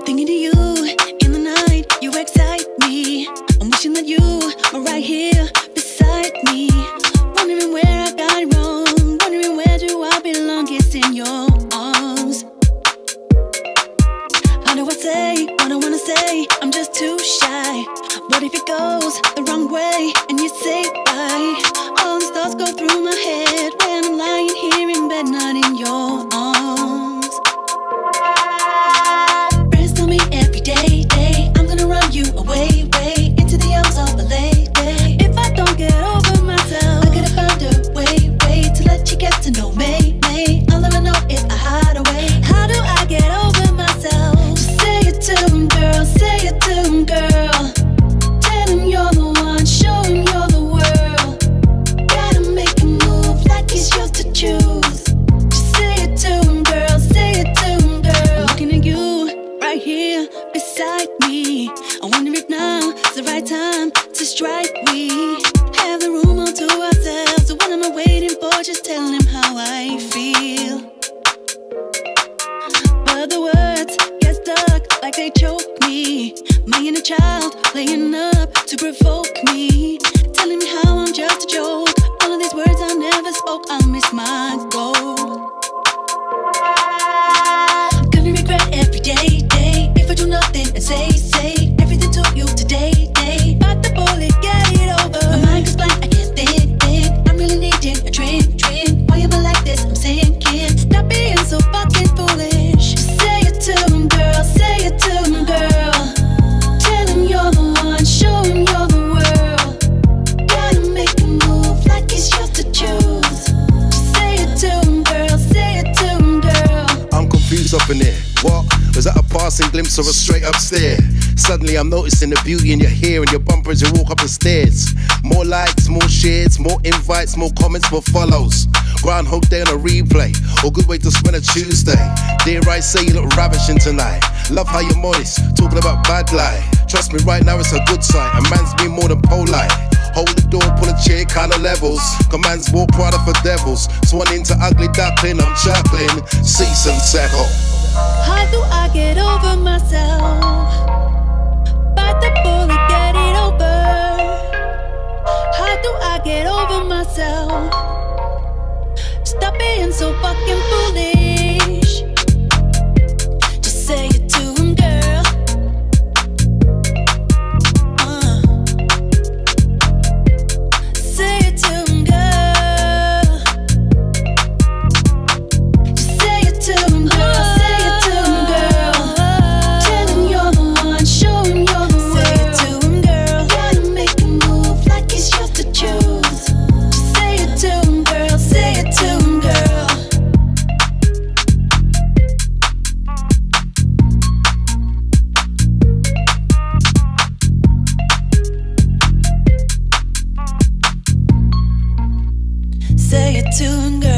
Thinking of you in the night, you excite me. I'm wishing that you were right here beside me. Wondering where I got it wrong, wondering where do I belong. It's in your arms. How do I say what I wanna say? I'm just too shy. What if it goes the wrong way and you say bye? All these thoughts go through my head when I'm lying here in bed, not in your arms. Friends tell me every day, I'm gonna run you away, way into the arms of a lady. If I don't get over myself, I gotta find a way to let you get to know me. I'll never know if I hide away. How do I get over myself? Just say it to him, girl, say it to him, girl. Tell him you're the one, show him you're the world. Gotta make him move like he's yours to choose. Just say it to him, girl, say it to him, girl. I'm looking at you right here beside me. I wonder if now is the right time to strike. We have the room all to ourselves, so what am I waiting for? Just tell him how I feel. But the words get stuck like they choke me. My inner child playing up to provoke me, telling me how I'm just a joke. All of these words I never spoke, I miss my goal. Gonna regret every day if I do nothing and say everything to you today. Bite the bullet, get it over. My mind goes blank, I can't think. I'm really needing a drink. Why am I like this? I'm sinking. Stop being so fucking foolish. Say it to him, girl, say it to him, girl. Tell him you're the one, show him you're the world. Gotta make him move like he's yours to choose. Just say it to him, girl, say it to him, girl. I'm confused up in here. What? Was that a passing glimpse or a straight up stare? Suddenly I'm noticing the beauty in your hair and your bumper as you walk up the stairs. More likes, more shares, more invites, more comments, more follows. Groundhog Day on a replay, or good way to spend a Tuesday. Dare I say you look ravishing tonight. Love how you're modest, talking about bad life. Trust me, right now it's a good sight. A man's being more than polite. Hold the door, pull a chair, kinda levels. Commands walk proud of for devils. Swan into ugly duckling, I'm chuckling. Cease and settle. How do I get over myself? Bite the bullet, get it over. How do I get over myself? Stop being so fucking foolish. Just say it to him, girl. Say it to him, girl. Just say it to him, girl. Say it to him, girl. Tell him you're the one, show him you're the world. Say it to him, girl. Gotta make him move like he's yours to choose. Just say it to him, girl. Say it to him, girl. Say it to him, girl.